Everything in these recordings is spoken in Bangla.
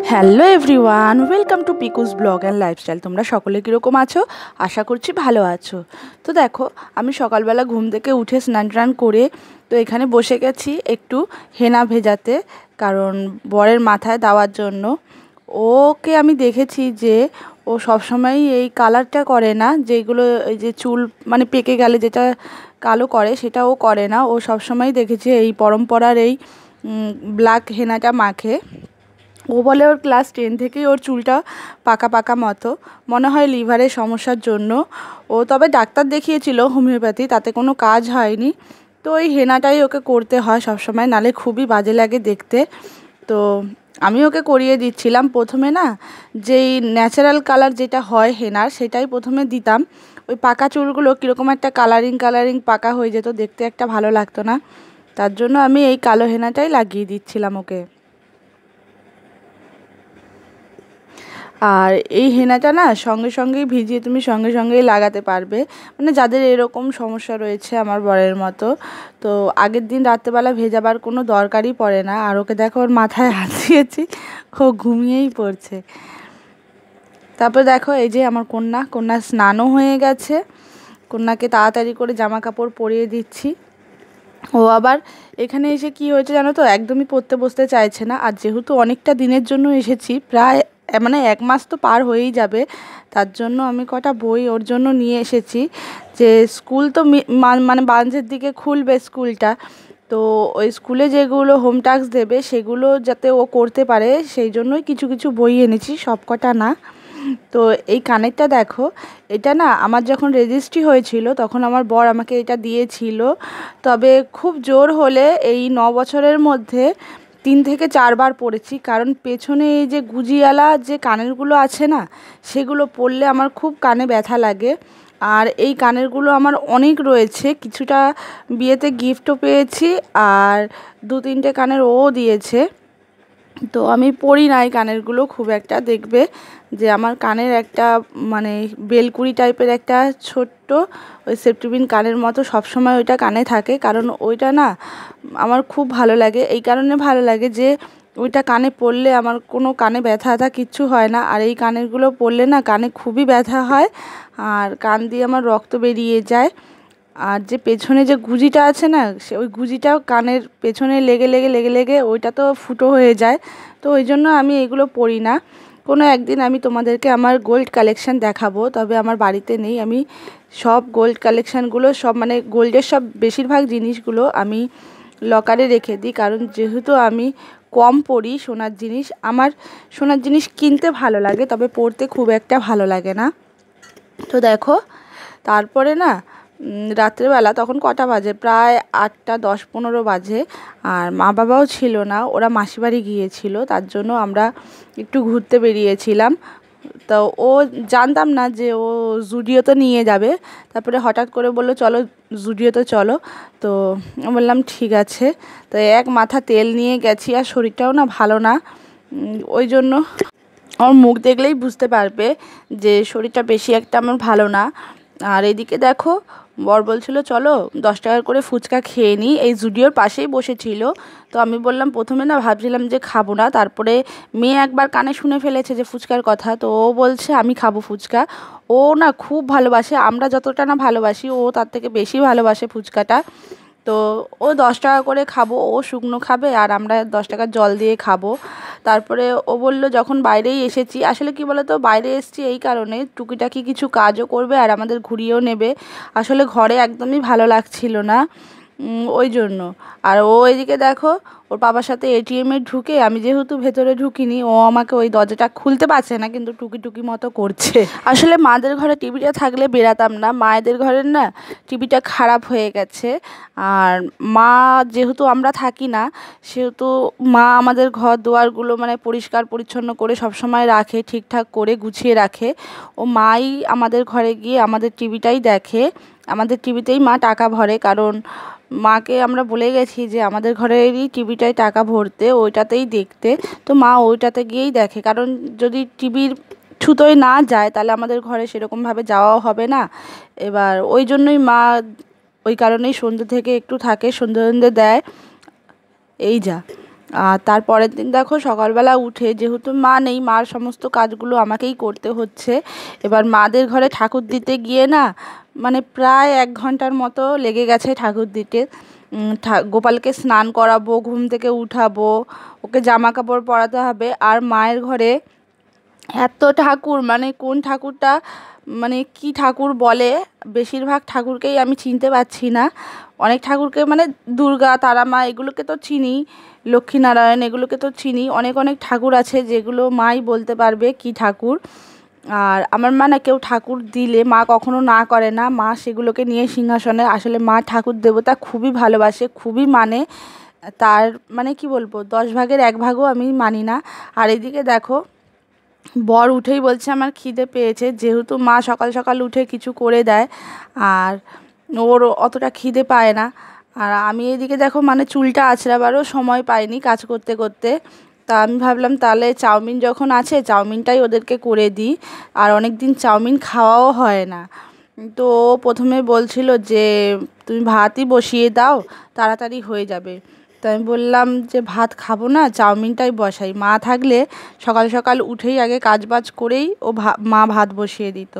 Hello everyone, welcome to Piku's blog and lifestyle. তোমরা সকলে কীরকম আছো? আশা করছি ভালো আছো। তো দেখো, আমি সকালবেলা ঘুম থেকে উঠে স্নান টান করে তো এখানে বসে গেছি একটু হেনা ভেজাতে, কারণ বরের মাথায় দেওয়ার জন্য। ওকে আমি দেখেছি যে ও সবসময়ই এই কালারটা করে না, যেগুলো এই যে চুল মানে পেকে গেলে যেটা কালো করে সেটা ও করে না। ও সবসময় দেখেছি এই পরম্পরার এই ব্ল্যাক হেনাটা মাখে। ও বলে ওর ক্লাস 10 থেকেই ওর চুলটা পাকা পাকা মতো, মনে হয় লিভারের সমস্যার জন্য। ও তবে ডাক্তার দেখিয়েছিল হোমিওপ্যাথি, তাতে কোনো কাজ হয়নি। তো ওই হেনাটাই ওকে করতে হয় সবসময়, নালে খুবই বাজে লাগে দেখতে। তো আমি ওকে করিয়ে দিচ্ছিলাম প্রথমে না, যেই ন্যাচারাল কালার যেটা হয় হেনার সেটাই প্রথমে দিতাম। ওই পাকা চুলগুলো কীরকম একটা কালারিং কালারিং পাকা হয়ে যেত, দেখতে একটা ভালো লাগতো না। তার জন্য আমি এই কালো হেনাটাই লাগিয়ে দিচ্ছিলাম ওকে। আর এই হেনাটা না সঙ্গে সঙ্গেই ভিজিয়ে তুমি সঙ্গে সঙ্গেই লাগাতে পারবে, মানে যাদের এরকম সমস্যা রয়েছে আমার বরের মতো। তো আগের দিন রাত্রেবেলা ভেজাবার কোনো দরকারই পড়ে না। আর ওকে দেখো, ওর মাথায় হাত দিয়েছি, ও ঘুমিয়েই পড়ছে। তারপর দেখো, এই যে আমার কন্যা স্নানও হয়ে গেছে। কন্যাকে তাড়াতাড়ি করে জামা কাপড় পরিয়ে দিচ্ছি। ও আবার এখানে এসে কি হয়েছে জানো তো, একদমই পড়তে বসতে চাইছে না। আর যেহেতু অনেকটা দিনের জন্য এসেছি, প্রায় মানে 1 মাস তো পার হয়েই যাবে, তার জন্য আমি কটা বই ওর জন্য নিয়ে এসেছি। যে স্কুল তো মানে মাঝের দিকে খুলবে স্কুলটা, তো ওই স্কুলে যেগুলো হোম টাস্ক দেবে সেগুলো যাতে ও করতে পারে, সেই জন্যই কিছু কিছু বই এনেছি, সব কটা না। তো এই কানেরটা দেখো, এটা না আমার যখন রেজিস্ট্রি হয়েছিল তখন আমার বর আমাকে এটা দিয়েছিল। তবে খুব জোর হলে এই 9 বছরের মধ্যে 3 থেকে 4 বার পরেছি, কারণ পেছনে এই যে গুজিয়ালা যে কানেরগুলো আছে না, সেগুলো পরলে আমার খুব কানে ব্যথা লাগে। আর এই কানেরগুলো আমার অনেক রয়েছে, কিছুটা বিয়েতে গিফটও পেয়েছি, আর 2-3টে কানের ও দিয়েছে। তো আমি পরি না এই কানেরগুলো খুব একটা, দেখবে যে আমার কানের একটা মানে বেলকুড়ি টাইপের একটা ছোট্ট ওই সেফটিপিন কানের মতো সবসময় ওইটা কানে থাকে, কারণ ওইটা না আমার খুব ভালো লাগে। এই কারণে ভালো লাগে যে ওইটা কানে পরলে আমার কোনো কানে ব্যথা কিচ্ছু হয় না। আর এই কানেরগুলো পরলে না কানে খুবই ব্যথা হয়, আর কান দিয়ে আমার রক্ত বেরিয়ে যায়। আর যে পেছনে যে গুজিটা আছে না, সে ওই গুজিটাও কানের পেছনে লেগে লেগে লেগে লেগে ওইটা তো ফুটো হয়ে যায়। তো ওই জন্য আমি এগুলো পরি না। কোনো একদিন আমি তোমাদেরকে আমার গোল্ড কালেকশান দেখাবো, তবে আমার বাড়িতে নেই। আমি সব গোল্ড কালেকশানগুলো সব মানে গোল্ডের সব বেশিরভাগ জিনিসগুলো আমি লকারে রেখে দিই, কারণ যেহেতু আমি কম পরি সোনার জিনিস, আমার সোনার জিনিস কিনতে ভালো লাগে, তবে পরতে খুব একটা ভালো লাগে না। তো দেখো, তারপরে না রাত্রেবেলা তখন কটা বাজে, প্রায় 8টা 10-15 বাজে। আর মা বাবাও ছিল না, ওরা মাসিবাড়ি গিয়েছিল, তার জন্য আমরা একটু ঘুরতে বেরিয়েছিলাম। তো ও জানতাম না যে ও জুডিওতে নিয়ে যাবে, তারপরে হঠাৎ করে বললো চলো জুডিওতে চলো। তো বললাম ঠিক আছে। তো এক মাথা তেল নিয়ে গেছি, আর শরীরটাও না ভালো না, ওই জন্য আমার মুখ দেখলেই বুঝতে পারবে যে শরীরটা বেশি একটা আমার ভালো না। আর এদিকে দেখো, বর বলছিল চলো 10 টাকার করে ফুচকা খেয়ে নিই, এই জুডিওর পাশেই বসেছিল। তো আমি বললাম, প্রথমে না ভাবছিলাম যে খাবো না, তারপরে মেয়ে একবার কানে শুনে ফেলেছে যে ফুচকার কথা, তো ও বলছে আমি খাবো ফুচকা। ও না খুব ভালোবাসে, আমরা যতটা না ভালোবাসি ও তার থেকে বেশি ভালোবাসে ফুচকাটা। তো ও 10 টাকা করে খাবো, ও শুকনো খাবে আর আমরা 10 টাকার জল দিয়ে খাবো। তারপরে ও বলল যখন বাইরেই এসেছি, আসলে কি বলতো, বাইরে এসেছি এই কারণে টুকিটাকি কিছু কাজও করবে আর আমাদের ঘুরিয়েও নেবে। আসলে ঘরে একদমই ভালো লাগছিল না, ওই জন্য। আর ও এদিকে দেখো, ওর বাবার সাথে এটিএমে ঢুকে, আমি যেহেতু ভেতরে ঢুকিনি, ও আমাকে ওই দরজাটা খুলতে পারছে না, কিন্তু টুকি টুকি মতো করছে। আসলে মাদের ঘরে টিভিটা থাকলে বেরাতাম না, মায়েদের ঘরের না টিভিটা খারাপ হয়ে গেছে। আর মা যেহেতু আমরা থাকি না, সেহেতু মা আমাদের ঘর দুয়ারগুলো মানে পরিষ্কার পরিচ্ছন্ন করে সবসময় রাখে, ঠিকঠাক করে গুছিয়ে রাখে। ও মাই আমাদের ঘরে গিয়ে আমাদের টিভিটাই দেখে, আমাদের টিভিতেই মা টাকা ভরে, কারণ মাকে আমরা বলে গেছি যে আমাদের ঘরেরই টিভিটায় টাকা ভরতে, ওইটাতেই দেখতে। তো মা ওইটাতে গিয়েই দেখে, কারণ যদি টিভির ছুতোয় না যায় তাহলে আমাদের ঘরে সেরকমভাবে যাওয়াও হবে না। এবার ওই জন্যই মা ওই কারণেই সন্ধ্যে থেকে একটু থাকে, সন্ধ্যে সন্ধ্যে দেয়, এই যা। আর তারপরের দিন দেখো সকালবেলা উঠে, যেহেতু মা নেই, মার সমস্ত কাজগুলো আমাকেই করতে হচ্ছে। এবার মাদের ঘরে ঠাকুর দিতে গিয়ে না মানে প্রায় 1 ঘন্টার মতো লেগে গেছে ঠাকুর দিতে। গোপালকে স্নান করাবো, ঘুম থেকে উঠাবো, ওকে জামা কাপড় পরাতে হবে। আর মায়ের ঘরে এত ঠাকুর, মানে কোন ঠাকুরটা মানে কি ঠাকুর বলে, বেশিরভাগ ঠাকুরকেই আমি চিনতে পারছি না। অনেক ঠাকুরকে মানে দুর্গা, তারা মা এগুলোকে তো চিনি, লক্ষ্মীনারায়ণ এগুলোকে তো চিনি, অনেক অনেক ঠাকুর আছে যেগুলো মাই বলতে পারবে কি ঠাকুর। আর আমার মা না কেউ ঠাকুর দিলে মা কখনো না করে না, মা সেগুলোকে নিয়ে সিংহাসনে, আসলে মা ঠাকুর দেবতা খুবই ভালোবাসে, খুবই মানে, তার মানে কি বলবো 10 ভাগের 1 ভাগও আমি মানি না। আর এদিকে দেখো বর উঠেই বলছে আমার খিদে পেয়েছে, যেহেতু মা সকাল সকাল উঠে কিছু করে দেয় আর ওর অতটা খিদে পায় না। আর আমি এদিকে দেখো মানে চুলটা আঁচড়াবারও সময় পাইনি কাজ করতে করতে। তা আমি ভাবলাম তাহলে চাউমিন যখন আছে চাউমিনটাই ওদেরকে করে দিই, আর অনেক দিন চাউমিন খাওয়াও হয় না। তো ও প্রথমে বলছিল যে তুমি ভাতই বসিয়ে দাও, তাড়াতাড়ি হয়ে যাবে। তো আমি বললাম যে ভাত খাবো না, চাউমিনটাই বসাই। মা থাকলে সকাল সকাল উঠেই আগে কাজবাজ করেই মা ভাত বসিয়ে দিত।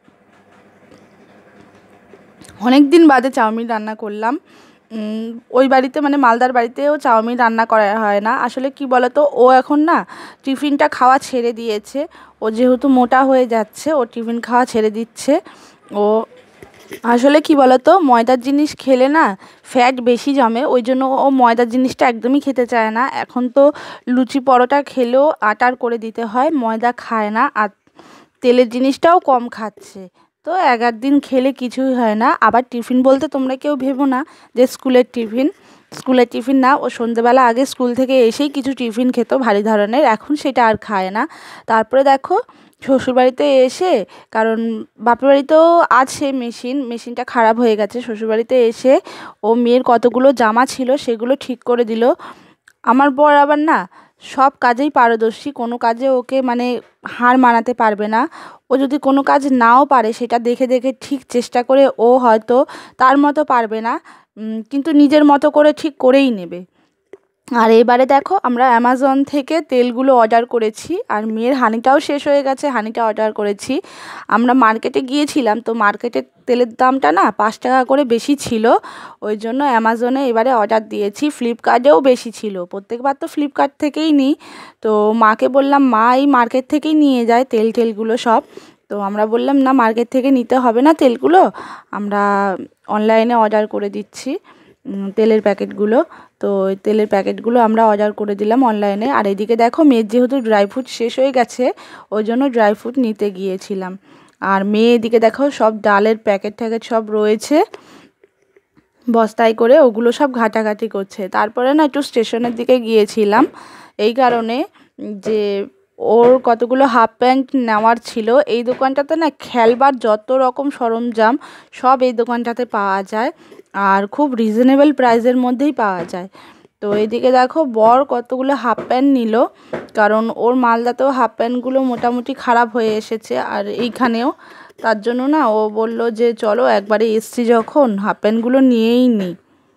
অনেক দিন বাদে চাউমিন রান্না করলাম। ওই বাড়িতে মানে মালদার বাড়িতেও চাউমিন রান্না করা হয় না। আসলে কি বলতো, ও এখন না টিফিনটা খাওয়া ছেড়ে দিয়েছে। ও যেহেতু মোটা হয়ে যাচ্ছে, ও টিফিন খাওয়া ছেড়ে দিচ্ছে। ও আসলে কি বলতো, ময়দার জিনিস খেলে না ফ্যাট বেশি জমে, ওই জন্য ও ময়দার জিনিসটা একদমই খেতে চায় না। এখন তো লুচি পরোটা খেলেও আটার করে দিতে হয়, ময়দা খায় না। আর তেলের জিনিসটাও কম খাচ্ছে। তো 1-8 দিন খেলে কিছুই হয় না। আবার টিফিন বলতে তোমরা কেউ ভেবো না যে স্কুলের টিফিন না, ও সন্ধেবেলা আগে স্কুল থেকে এসেই কিছু টিফিন খেত ভারী ধরনের, এখন সেটা আর খায় না। তারপরে দেখো শ্বশুরবাড়িতে এসে, কারণ বাপের বাড়িতেও আছে মেশিনটা খারাপ হয়ে গেছে, শ্বশুরবাড়িতে এসে ও মেয়ের কতগুলো জামা ছিল সেগুলো ঠিক করে দিল। আমার বর আবার না সব কাজেই পারদর্শী, কোনো কাজে ওকে মানে হার মানাতে পারবে না। ও যদি কোনো কাজ নাও পারে সেটা দেখে দেখে ঠিক চেষ্টা করে ও হয়তো তার মতো পারবে না, কিন্তু নিজের মতো করে ঠিক করেই নেবে। আর এবারে দেখো আমরা অ্যামাজন থেকে তেলগুলো অর্ডার করেছি, আর মেয়ের হানিটাও শেষ হয়ে গেছে, হানিটা অর্ডার করেছি। আমরা মার্কেটে গিয়েছিলাম, তো মার্কেটের তেলের দামটা না 5 টাকা করে বেশি ছিল, ওই জন্য অ্যামাজনে এবারে অর্ডার দিয়েছি। ফ্লিপকার্টেও বেশি ছিল, প্রত্যেকবার তো ফ্লিপকার্ট থেকেই নিই। তো মাকে বললাম মা এই মার্কেট থেকেই নিয়ে যায় তেলগুলো সব। তো আমরা বললাম না মার্কেট থেকে নিতে হবে না তেলগুলো, আমরা অনলাইনে অর্ডার করে দিচ্ছি তেলের প্যাকেটগুলো। তো ওই তেলের প্যাকেটগুলো আমরা অর্ডার করে দিলাম অনলাইনে। আর এদিকে দেখো মেয়ের যেহেতু ড্রাই ফ্রুট শেষ হয়ে গেছে, ওই জন্য ড্রাই ফ্রুট নিতে গিয়েছিলাম। আর মেয়ে এদিকে দেখো সব ডালের প্যাকেট ট্যাকেট সব রয়েছে বস্তায় করে, ওগুলো সব ঘাটাঘাটি করছে। তারপরে না একটু স্টেশনের দিকে গিয়েছিলাম এই কারণে যে ওর কতগুলো হাফ প্যান্ট নেওয়ার ছিল। এই দোকানটাতে না খেলবার যত রকম সরঞ্জাম সব এই দোকানটাতে পাওয়া যায়, আর খুব রিজনেবল প্রাইসের মধ্যেই পাওয়া যায়। তো এদিকে দেখো বর কতগুলো হাফ প্যান্ট নিল, কারণ ওর মালদাতেও হাফ প্যান্টগুলো মোটামুটি খারাপ হয়ে এসেছে, আর এইখানেও। তার জন্য না ও বলল যে চলো একবারে এসছি যখন হাফ প্যান্টগুলো নিয়েই নিই।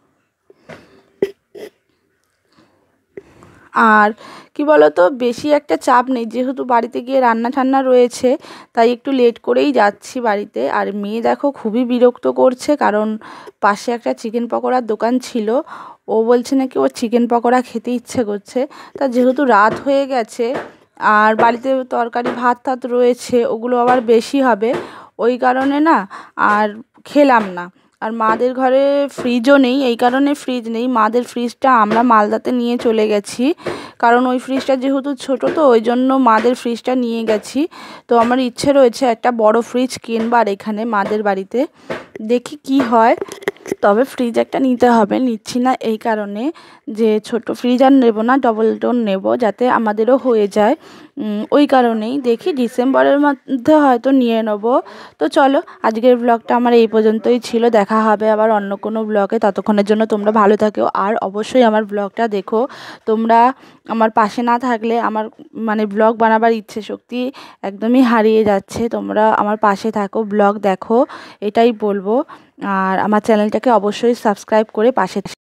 আর কি বলতো, বেশি একটা চাপ নেই, যেহেতু বাড়িতে গিয়ে রান্না ঠান্না রয়েছে, তাই একটু লেট করেই যাচ্ছি বাড়িতে। আর মেয়ে দেখো খুবই বিরক্ত করছে, কারণ পাশে একটা চিকেন পকোড়ার দোকান ছিল, ও বলছে নাকি ওর চিকেন পকোড়া খেতে ইচ্ছে করছে। তা যেহেতু রাত হয়ে গেছে আর বাড়িতে তরকারি ভাত টাত রয়েছে, ওগুলো আবার বেশি হবে, ওই কারণে না আর খেলাম না। আর মাদের ঘরে ফ্রিজও নেই, এই কারণে ফ্রিজ নেই, মাদের ফ্রিজটা আমরা মালদাতে নিয়ে চলে গেছি, কারণ ওই ফ্রিজটা যেহেতু ছোটো, তো ওই জন্য মাদের ফ্রিজটা নিয়ে গেছি। তো আমার ইচ্ছে রয়েছে একটা বড় ফ্রিজ কিনবার এখানে মাদের বাড়িতে, দেখি কি হয়। তবে ফ্রিজ একটা নিতে হবে, নিচ্ছি না এই কারণে যে ছোট ফ্রিজ আর নেব না, ডবল ডোর নেব যাতে আমাদেরও হয়ে যায়। ওই কারণেই দেখি ডিসেম্বরের মধ্যে হয়তো নিয়ে নেব। তো চলো আজকের ব্লগটা আমার এই পর্যন্তই ছিল, দেখা হবে আবার অন্য কোনো ব্লগে। ততক্ষণের জন্য তোমরা ভালো থাকো, আর অবশ্যই আমার ব্লগটা দেখো। তোমরা আমার পাশে না থাকলে আমার মানে ব্লগ বানাবার ইচ্ছে শক্তি একদমই হারিয়ে যাচ্ছে। তোমরা আমার পাশে থাকো, ব্লগ দেখো, এটাই বলবো। আর আমার চ্যানেলটাকে অবশ্যই সাবস্ক্রাইব করে পাশে